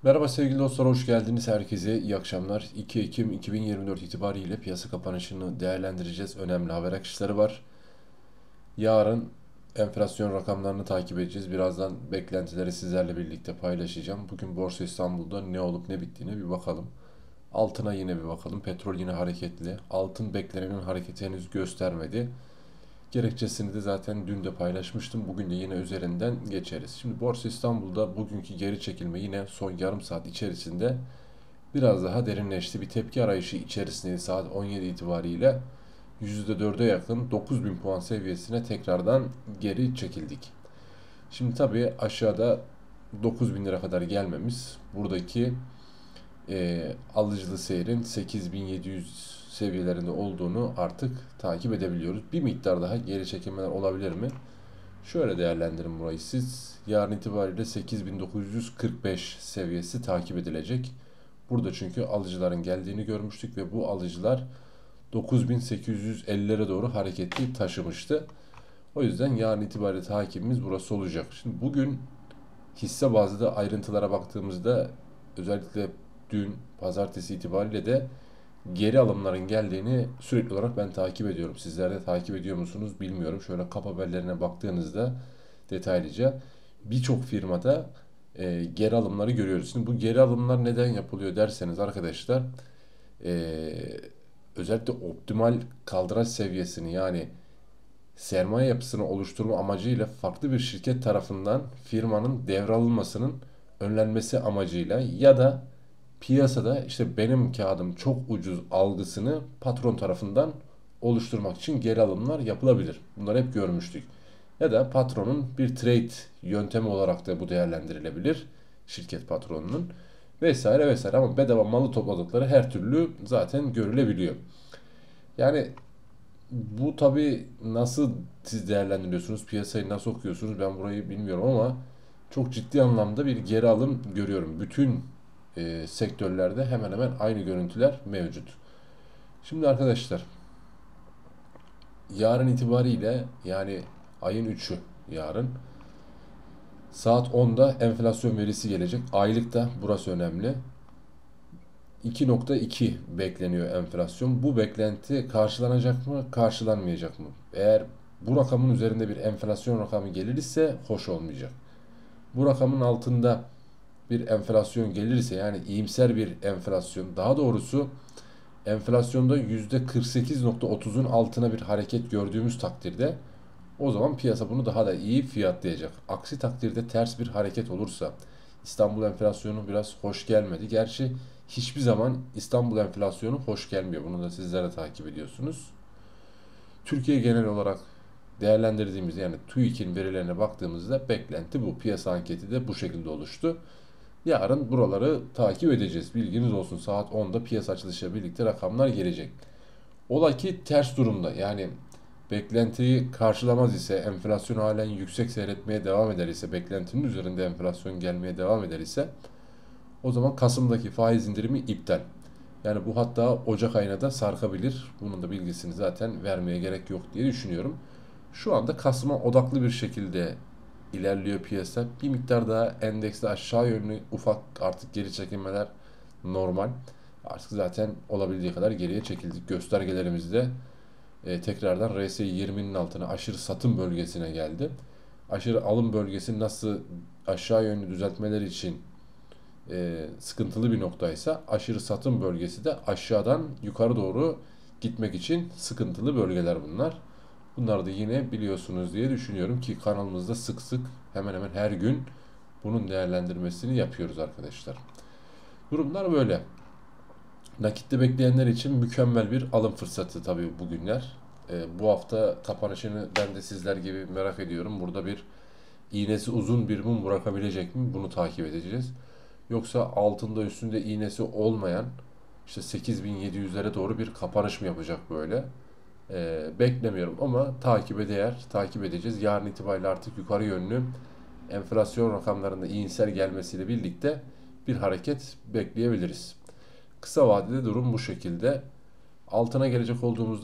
Merhaba sevgili dostlar, hoş geldiniz. Herkese iyi akşamlar. 2 Ekim 2024 itibariyle piyasa kapanışını değerlendireceğiz. Önemli haber akışları var. Yarın enflasyon rakamlarını takip edeceğiz. Birazdan beklentileri sizlerle birlikte paylaşacağım. Bugün Borsa İstanbul'da ne olup ne bittiğine bir bakalım. Altına yine bir bakalım. Petrol yine hareketli. Altın beklenenin hareketi henüz göstermedi. Gerekçesini de zaten dün de paylaşmıştım. Bugün de yine üzerinden geçeriz. Şimdi Borsa İstanbul'da bugünkü geri çekilme yine son yarım saat içerisinde biraz daha derinleşti. Bir tepki arayışı içerisinde saat 17 itibariyle %4'e yakın 9000 puan seviyesine tekrardan geri çekildik. Şimdi tabii aşağıda 9000 lira kadar gelmemiz buradaki alıcılı seyrin 8700 seviyelerinde olduğunu artık takip edebiliyoruz. Bir miktar daha geri çekilmeler olabilir mi? Şöyle değerlendirin burayı siz. Yarın itibariyle 8945 seviyesi takip edilecek. Burada çünkü alıcıların geldiğini görmüştük ve bu alıcılar 9850'lere doğru hareketi taşımıştı. O yüzden yarın itibariyle takibimiz burası olacak. Şimdi bugün hisse bazlı ayrıntılara baktığımızda özellikle dün pazartesi itibariyle de geri alımların geldiğini sürekli olarak ben takip ediyorum. Sizler de takip ediyor musunuz bilmiyorum. Şöyle kap haberlerine baktığınızda detaylıca birçok firmada geri alımları görüyoruz. Şimdi bu geri alımlar neden yapılıyor derseniz arkadaşlar, e, özellikle optimal kaldıraç seviyesini, yani sermaye yapısını oluşturma amacıyla farklı bir şirket tarafından firmanın devralınmasının önlenmesi amacıyla ya da piyasada işte benim kağıdım çok ucuz algısını patron tarafından oluşturmak için geri alımlar yapılabilir. Bunları hep görmüştük. Ya da patronun bir trade yöntemi olarak da bu değerlendirilebilir. Şirket patronunun vesaire vesaire, ama bedava malı topladıkları her türlü zaten görülebiliyor. Yani bu tabii nasıl siz değerlendiriyorsunuz, piyasayı nasıl okuyorsunuz ben burayı bilmiyorum, ama çok ciddi anlamda bir geri alım görüyorum. Bütün sektörlerde hemen hemen aynı görüntüler mevcut. Şimdi arkadaşlar, yarın itibariyle, yani ayın 3'ü yarın saat 10'da enflasyon verisi gelecek. Aylıkta burası önemli. 2,2 bekleniyor enflasyon. Bu beklenti karşılanacak mı, karşılanmayacak mı? Eğer bu rakamın üzerinde bir enflasyon rakamı gelirse hoş olmayacak. Bu rakamın altında bir enflasyon gelirse, yani iyimser bir enflasyon, daha doğrusu enflasyonda %48,30'un altına bir hareket gördüğümüz takdirde o zaman piyasa bunu daha da iyi fiyatlayacak. Aksi takdirde ters bir hareket olursa, İstanbul enflasyonu biraz hoş gelmedi. Gerçi hiçbir zaman İstanbul enflasyonu hoş gelmiyor. Bunu da sizlere takip ediyorsunuz. Türkiye genel olarak değerlendirdiğimiz, yani TÜİK'in verilerine baktığımızda beklenti bu. Piyasa anketi de bu şekilde oluştu. Yarın buraları takip edeceğiz. Bilginiz olsun, saat 10'da piyasa açılışıyla birlikte rakamlar gelecek. Ola ki ters durumda, yani beklentiyi karşılamaz ise, enflasyon halen yüksek seyretmeye devam eder ise, beklentinin üzerinde enflasyon gelmeye devam eder ise, o zaman Kasım'daki faiz indirimi iptal. Yani bu hatta Ocak ayına da sarkabilir. Bunun da bilgisini zaten vermeye gerek yok diye düşünüyorum. Şu anda Kasım'a odaklı bir şekilde ilerliyor piyasa. Bir miktar daha endekste aşağı yönlü ufak artık geri çekilmeler normal. Artık zaten olabildiği kadar geriye çekildik. Göstergelerimizde tekrardan RSI 20'nin altına, aşırı satım bölgesine geldi. Aşırı alım bölgesi nasıl aşağı yönlü düzeltmeler için sıkıntılı bir noktaysa, aşırı satım bölgesi de aşağıdan yukarı doğru gitmek için sıkıntılı bölgeler bunlar. Bunlar da yine biliyorsunuz diye düşünüyorum ki kanalımızda sık sık, hemen hemen her gün bunun değerlendirmesini yapıyoruz arkadaşlar. Durumlar böyle. Nakitte bekleyenler için mükemmel bir alım fırsatı tabii bugünler. Bu hafta kapanışını ben de sizler gibi merak ediyorum. Burada bir iğnesi uzun bir mum bırakabilecek mi? Bunu takip edeceğiz. Yoksa altında üstünde iğnesi olmayan işte 8700'lere doğru bir kapanış mı yapacak böyle? Beklemiyorum ama takibe değer, takip edeceğiz. Yarın itibariyle artık yukarı yönlü enflasyon rakamlarında iyimser gelmesiyle birlikte bir hareket bekleyebiliriz. Kısa vadede durum bu şekilde. Altına gelecek olduğumuzda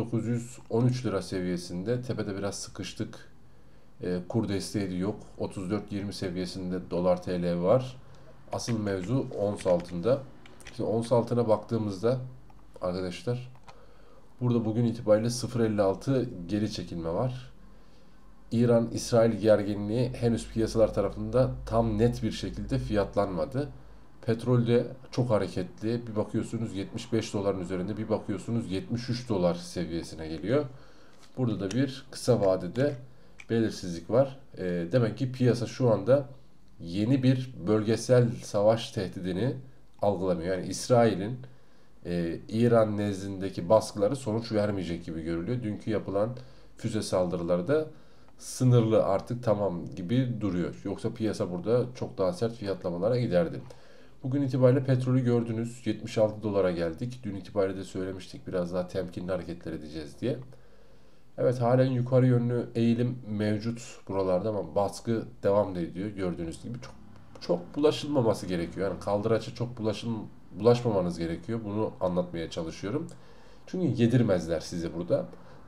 2913 lira seviyesinde tepede biraz sıkıştık. Kur desteği de yok. 34.20 seviyesinde dolar TL var. Asıl mevzu ons altında. Şimdi ons altına baktığımızda arkadaşlar, burada bugün itibariyle 0.56 geri çekilme var. İran-İsrail gerginliği henüz piyasalar tarafında tam net bir şekilde fiyatlanmadı. Petrol de çok hareketli. Bir bakıyorsunuz 75 doların üzerinde, bir bakıyorsunuz 73 dolar seviyesine geliyor. Burada da bir kısa vadede belirsizlik var. Demek ki piyasa şu anda yeni bir bölgesel savaş tehdidini algılamıyor. Yani İsrail'in İran nezdindeki baskıları sonuç vermeyecek gibi görülüyor. Dünkü yapılan füze saldırıları da sınırlı, artık tamam gibi duruyor. Yoksa piyasa burada çok daha sert fiyatlamalara giderdi. Bugün itibariyle petrolü gördünüz. 76 dolara geldik. Dün itibariyle de söylemiştik biraz daha temkinli hareketler edeceğiz diye. Evet, halen yukarı yönlü eğilim mevcut buralarda ama baskı devam da ediyor. Gördüğünüz gibi çok bulaşılmaması gerekiyor. Yani kaldıraça çok bulaşmamanız gerekiyor. Bunu anlatmaya çalışıyorum. Çünkü yedirmezler sizi burada.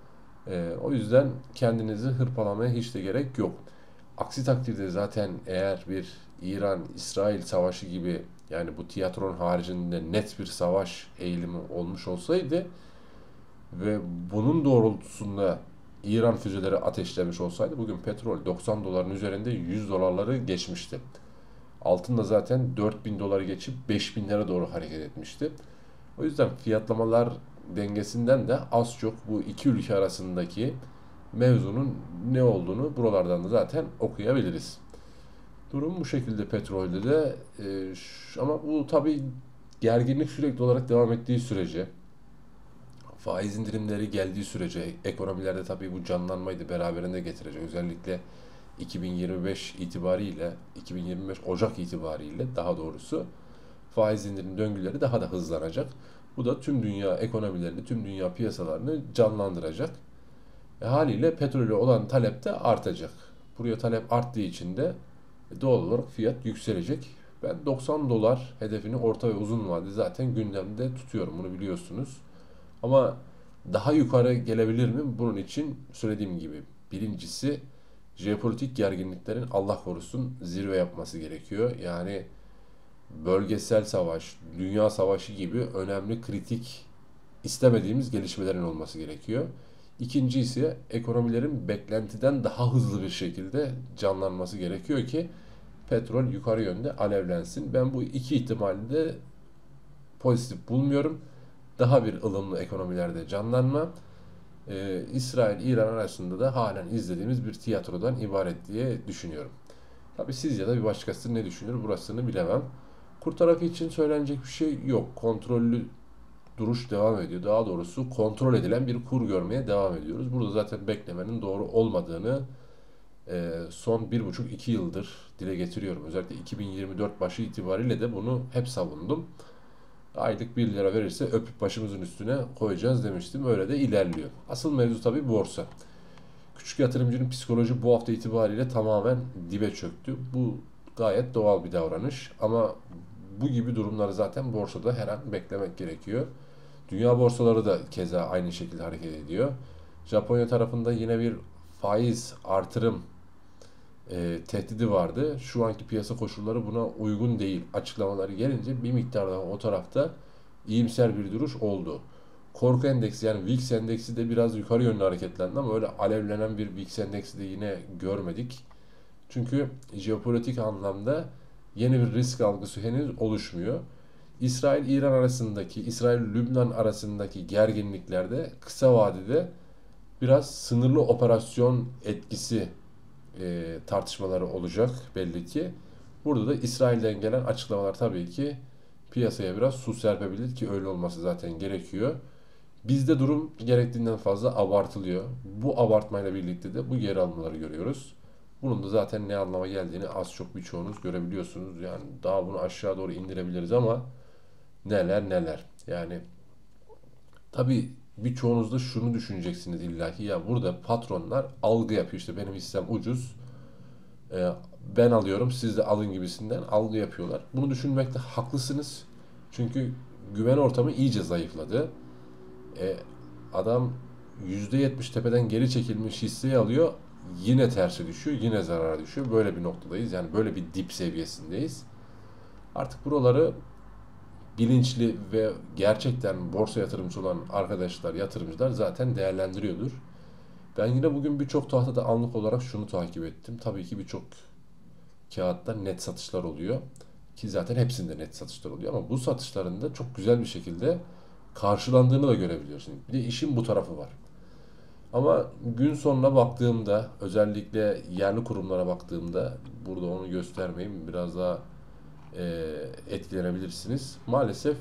O yüzden kendinizi hırpalamaya hiç de gerek yok. Aksi takdirde zaten eğer bir İran-İsrail savaşı gibi, yani bu tiyatronun haricinde net bir savaş eğilimi olmuş olsaydı ve bunun doğrultusunda İran füzeleri ateşlemiş olsaydı bugün petrol 90 doların üzerinde 100 dolarları geçmişti. Altın da zaten 4000 doları geçip 5000'lere doğru hareket etmişti. O yüzden fiyatlamalar dengesinden de az çok bu iki ülke arasındaki mevzunun ne olduğunu buralardan da zaten okuyabiliriz. Durum bu şekilde petrolde de. Ama bu tabii gerginlik sürekli olarak devam ettiği sürece, faiz indirimleri geldiği sürece ekonomilerde tabii bu canlanmayı da beraberinde getirecek. Özellikle 2025 itibariyle, 2025 Ocak itibariyle daha doğrusu faiz indirim döngüleri daha da hızlanacak. Bu da tüm dünya ekonomilerini, tüm dünya piyasalarını canlandıracak. Haliyle petrole olan talep de artacak. Buraya talep arttığı için de doğal olarak fiyat yükselecek. Ben 90 dolar hedefini orta ve uzun vadede zaten gündemde tutuyorum. Bunu biliyorsunuz. Ama daha yukarı gelebilir mi? Bunun için söylediğim gibi birincisi jeopolitik gerginliklerin Allah korusun zirve yapması gerekiyor. Yani bölgesel savaş, dünya savaşı gibi önemli, kritik, istemediğimiz gelişmelerin olması gerekiyor. İkinci ise ekonomilerin beklentiden daha hızlı bir şekilde canlanması gerekiyor ki petrol yukarı yönde alevlensin. Ben bu iki ihtimali de pozitif bulmuyorum. Daha bir ılımlı ekonomilerde canlanma, İsrail-İran arasında da halen izlediğimiz bir tiyatrodan ibaret diye düşünüyorum. Tabii siz ya da bir başkası ne düşünür burasını bilemem. Kur tarafı için söylenecek bir şey yok. Kontrollü duruş devam ediyor. Daha doğrusu kontrol edilen bir kur görmeye devam ediyoruz. Burada zaten beklemenin doğru olmadığını son 1,5-2 yıldır dile getiriyorum. Özellikle 2024 başı itibariyle de bunu hep savundum. Aylık 1 lira verirse öpüp başımızın üstüne koyacağız demiştim. Öyle de ilerliyor. Asıl mevzu tabii borsa. Küçük yatırımcının psikoloji bu hafta itibariyle tamamen dibe çöktü. Bu gayet doğal bir davranış. Ama bu gibi durumları zaten borsada her an beklemek gerekiyor. Dünya borsaları da keza aynı şekilde hareket ediyor. Japonya tarafında yine bir faiz artırım tehdidi vardı. Şu anki piyasa koşulları buna uygun değil. Açıklamaları gelince bir miktar daha o tarafta iyimser bir duruş oldu. Korku endeksi, yani VIX endeksi de biraz yukarı yönlü hareketlendi ama öyle alevlenen bir VIX endeksi de yine görmedik. Çünkü jeopolitik anlamda yeni bir risk algısı henüz oluşmuyor. İsrail-İran arasındaki, İsrail-Lübnan arasındaki gerginliklerde kısa vadede biraz sınırlı operasyon etkisi tartışmaları olacak belli ki. Burada da İsrail'den gelen açıklamalar tabii ki piyasaya biraz su serpebilir ki öyle olması zaten gerekiyor. Bizde durum gerektiğinden fazla abartılıyor. Bu abartmayla birlikte de bu geri almaları görüyoruz. Bunun da zaten ne anlama geldiğini az çok birçoğunuz görebiliyorsunuz. Yani daha bunu aşağı doğru indirebiliriz ama neler neler. Yani tabii birçoğunuz da şunu düşüneceksiniz illaki, ya burada patronlar algı yapıyor, işte benim hissem ucuz, e, ben alıyorum siz de alın gibisinden algı yapıyorlar. Bunu düşünmekte haklısınız. Çünkü güven ortamı iyice zayıfladı. E, Adam %70 tepeden geri çekilmiş hisseyi alıyor, yine tersi düşüyor, yine zarara düşüyor. Böyle bir noktadayız. Yani böyle bir dip seviyesindeyiz. Artık buraları bilinçli ve gerçekten borsa yatırımcı olan arkadaşlar, yatırımcılar zaten değerlendiriyordur. Ben yine bugün birçok tahtada anlık olarak şunu takip ettim. Tabii ki birçok kağıtta net satışlar oluyor. Ki zaten hepsinde net satışlar oluyor ama bu satışların da çok güzel bir şekilde karşılandığını da görebiliyorsun. Bir de işin bu tarafı var. Ama gün sonuna baktığımda, özellikle yerli kurumlara baktığımda, burada onu göstermeyeyim, biraz daha etkilenebilirsiniz. Maalesef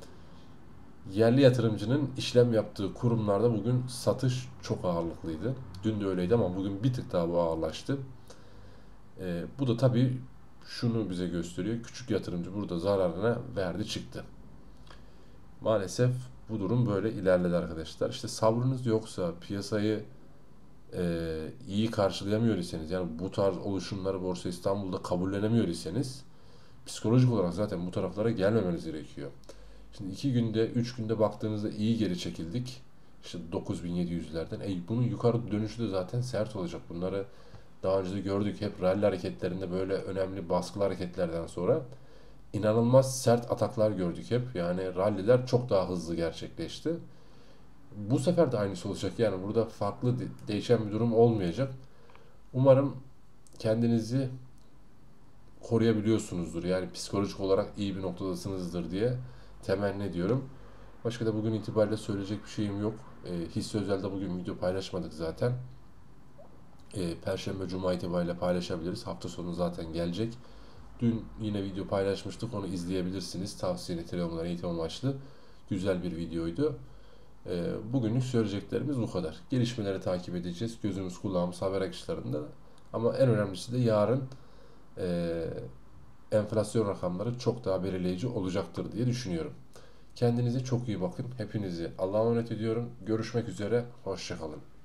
yerli yatırımcının işlem yaptığı kurumlarda bugün satış çok ağırlıklıydı. Dün de öyleydi ama bugün bir tık daha bu ağırlaştı. Bu da tabii şunu bize gösteriyor. Küçük yatırımcı burada zararına verdi çıktı. Maalesef bu durum böyle ilerledi arkadaşlar. İşte sabrınız yoksa, piyasayı iyi karşılayamıyor iseniz, yani bu tarz oluşumları Borsa İstanbul'da kabullenemiyor iseniz, psikolojik olarak zaten bu taraflara gelmemeniz gerekiyor. Şimdi 2 günde, 3 günde baktığınızda iyi geri çekildik. İşte 9700'lerden. Bunun yukarı dönüşü de zaten sert olacak. Bunları daha önce de gördük. Hep rally hareketlerinde böyle önemli baskılı hareketlerden sonra inanılmaz sert ataklar gördük hep. Yani ralliler çok daha hızlı gerçekleşti. Bu sefer de aynısı olacak. Yani burada farklı değişen bir durum olmayacak. Umarım kendinizi koruyabiliyorsunuzdur. Yani psikolojik olarak iyi bir noktadasınızdır diye temenni ediyorum. Başka da bugün itibariyle söyleyecek bir şeyim yok. Hisse Özel'de bugün video paylaşmadık zaten. Perşembe, Cuma itibariyle paylaşabiliriz. Hafta sonu zaten gelecek. Dün yine video paylaşmıştık. Onu izleyebilirsiniz. Tavsiye niteliği onlara eğitim amaçlı. Güzel bir videoydu. Bugünlük söyleyeceklerimiz bu kadar. Gelişmeleri takip edeceğiz. Gözümüz kulağımız haber akışlarında. Ama en önemlisi de yarın e, enflasyon rakamları çok daha belirleyici olacaktır diye düşünüyorum. Kendinize çok iyi bakın. Hepinizi Allah'a emanet ediyorum. Görüşmek üzere. Hoşça kalın.